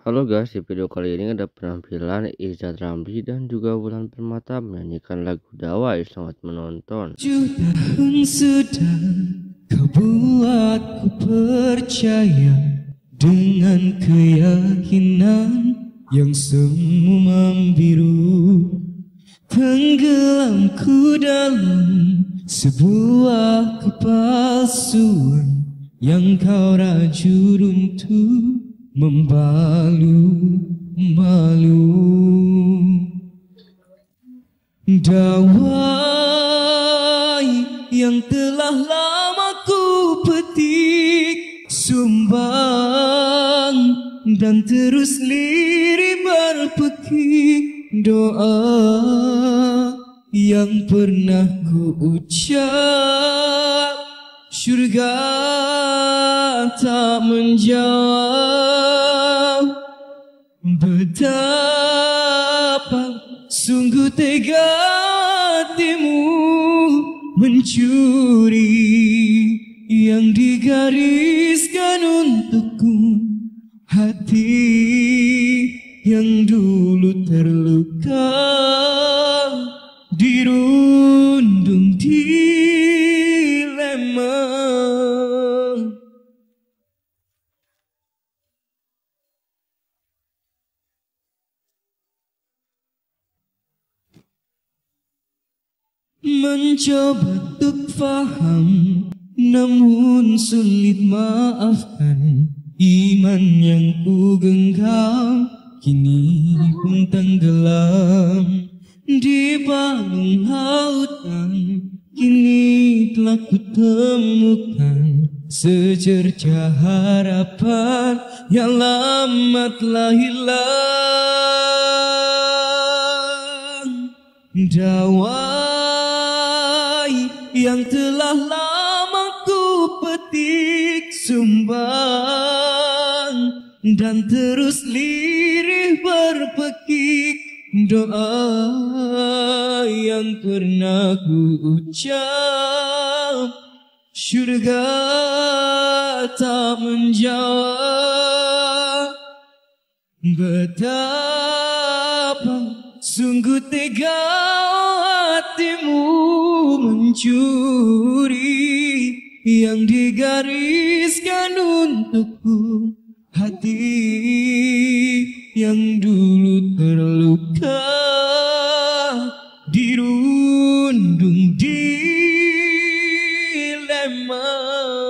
Halo guys, di video kali ini ada penampilan Izzat Ramli dan juga Wulan Permata menyanyikan lagu Dawai. Selamat menonton. Tahun sudah kau buatku percaya dengan keyakinan yang semu membiru, tenggelamku dalam sebuah kepalsuan yang kau rajut untuk membalu-balu. Dawai yang telah lama ku petik, sumbang dan terus lirih berpekik, doa yang pernah ku ucap, surga tak menjawab. Betapa sungguh tega hatimu mencuri yang digariskan untukku, hati yang dulu terluka, dirundung dilema. Mencoba untuk faham, namun sulit maafkan. Iman yang ku genggam kini pun tenggelam di balung lautan. Kini telah ku temukan secercah harapan yang lama telah hilang. Dawai yang telah lama ku petik, sumbang dan terus lirih berpekik, doa yang pernah ku ucap, surga tak menjawab. Betapa sungguh tega hatimu mencuri yang digariskan untukku, hati yang dulu terluka, dirundung dilema.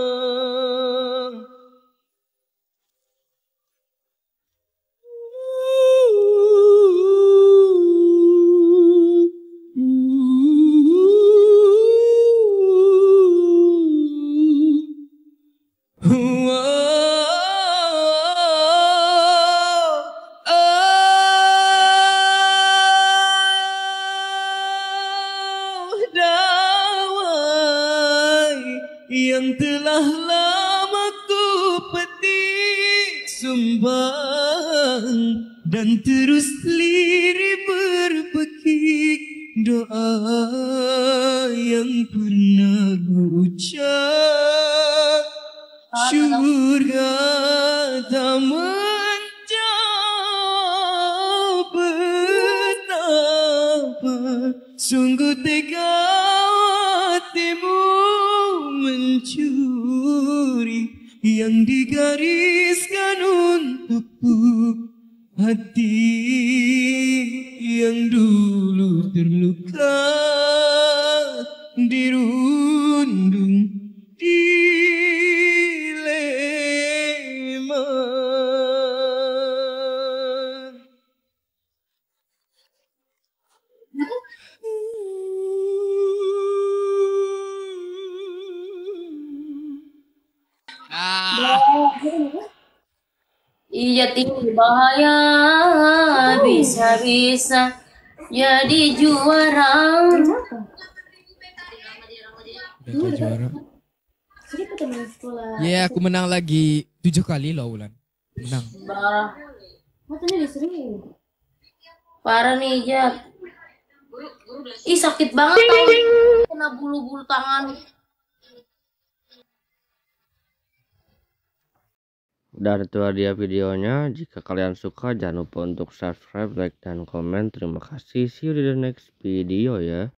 Dawai yang telah lama ku petik, sumbang dan terus lirih berpekik, doa yang pernah ku ucap, surga tak menjawab. Betapa sungguh tega hatimu mencuri yang digariskan untukku, hati yang dulu terluka, dirundung dilema. Iya tinggi bahaya, bisa-bisa jadi juara. Udah juara. Ya, aku menang lagi 7 kali loh, Wulan. Menang. Parah nih, Jat. Ih, sakit banget tau. Kena bulu-bulu tangan. Dan itu dia videonya. Jika kalian suka jangan lupa untuk subscribe, like, dan komen. Terima kasih. See you di the next video ya.